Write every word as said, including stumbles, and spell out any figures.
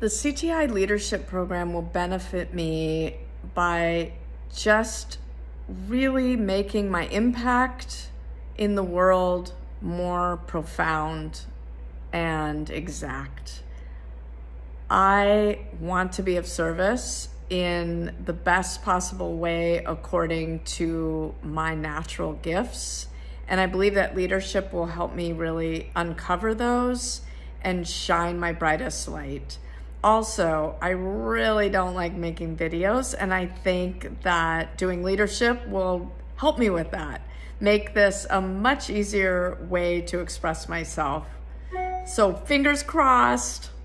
The C T I leadership program will benefit me by just really making my impact in the world more profound and exact. I want to be of service in the best possible way according to my natural gifts. And I believe that leadership will help me really uncover those and shine my brightest light. Also, I really don't like making videos, and I think that doing leadership will help me with that. Make this a much easier way to express myself. So fingers crossed.